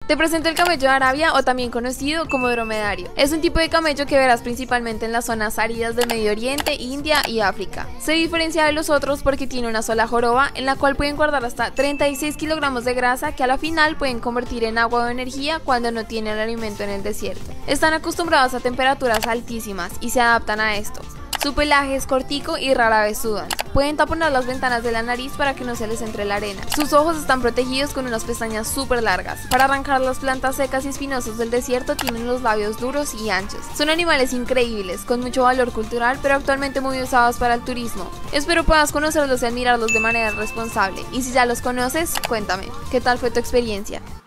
Te presento el camello de Arabia, o también conocido como dromedario. Es un tipo de camello que verás principalmente en las zonas áridas del Medio Oriente, India y África. Se diferencia de los otros porque tiene una sola joroba en la cual pueden guardar hasta 36 kilogramos de grasa que a la final pueden convertir en agua o energía cuando no tienen alimento en el desierto. Están acostumbrados a temperaturas altísimas y se adaptan a esto. Su pelaje es cortico y rara vez sudan. Pueden taponar las ventanas de la nariz para que no se les entre la arena. Sus ojos están protegidos con unas pestañas súper largas. Para arrancar las plantas secas y espinosas del desierto tienen los labios duros y anchos. Son animales increíbles, con mucho valor cultural, pero actualmente muy usados para el turismo. Espero puedas conocerlos y admirarlos de manera responsable. Y si ya los conoces, cuéntame, ¿qué tal fue tu experiencia?